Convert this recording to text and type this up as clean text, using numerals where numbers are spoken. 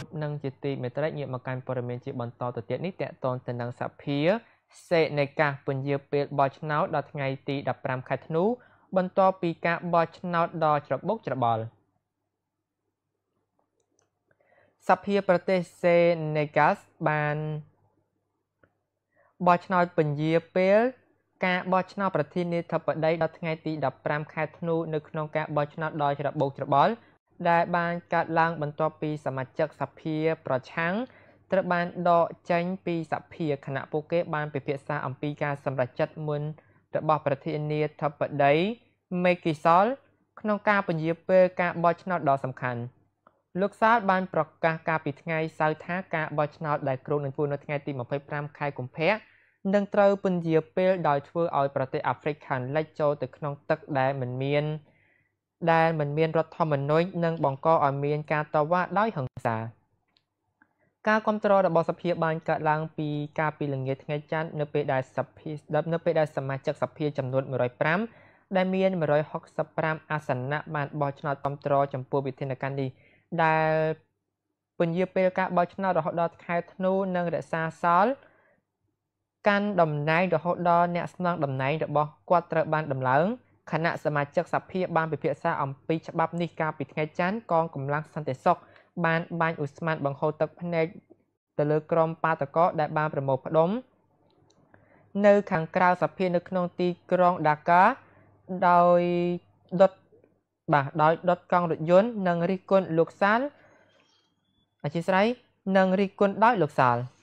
nâng chỉ tì mẹ trái nhiệm mà can bờ miền chỉ bận to từ tiết nít tẹt tôn từ nâng sập phía sẽในការពន្យាពេលបោះឆ្នោតដល់ថ្ងៃទី15ខែធ្នូបន្ទាប់ពីការបោះឆ្នោតដ៏ច្របូកច្របល់សភាប្រទេសសេនេហ្កាល់បានបោះឆ្នោតពន្យាពេលការបោះឆ្នោតប្រធានាធិបតីដល់ថ្ងៃទី15ខែធ្នូនៅក្នុងការបោះឆ្នោតដ៏ច្របូកច្របល់ដែលបានកាត់ឡើងបន្ទាប់ពីសមាជិកសភាប្រឆាំងត្រូវបានដកចេញពីសភាគណៈពួកគេបានពិភាក្សាអំពីការសម្រេចចិត្តមុនរបស់ប្រធានាធិបតីមេគីសលក្នុងការពន្យាពេលការបោះឆ្នោតដ៏សំខាន់លោកសាលបានប្រកាសកាលពីថ្ងៃសៅរ៍ថាការបោះឆ្នោតដែលគ្រោងនឹងធ្វើនៅថ្ងៃទី25ខែកុម្ភៈនឹងត្រូវពន្យាពេលដោយធ្វើឲ្យប្រទេសអាហ្វ្រិកខាងលិចចូលទៅក្នុងទឹកដែលមិនមានរដ្ឋធម្មនុញ្ញនិងបង្កឲ្យមានការតវ៉ាដោយហិង្សាការគ្រប់គ្រងរបស់សភាបានកើតឡើងពីកាលពីល្ងាចថ្ងៃច័ន្ទនៅពេលដែលសមាជិកសភាចំនួន105ដែលមាន165អាសនៈបានបោះឆ្នោតគ្រប់គ្រងចំពោះវិធានការនេះដែលពន្យាពេលការបោះឆ្នោតរហូតដល់ខែធ្នូនិងរក្សាសល់កាន់តំណែងរហូតដល់អ្នកស្នងតំណែងរបស់គាត់ត្រូវបានដំឡើងគណៈសមាជិកសភាបានពិភាក្សាអំពីច្បាប់នេះកាលពីថ្ងៃច័ន្ទកងកម្លាំងសន្តិសុខបានបាញ់ឧស្ម័នបង្ហូរទឹកភ្នែកទៅលើក្រុមបាតកោដែលបានប្រមូលផ្ដុំនៅខាងក្រៅសភានៅក្នុងទីក្រុងដាកាដោយដុតកង់រថយន្តនិងរិះគន់លោកសាលអធិស្ឋាននិងរិះគន់ដោយលោកសាល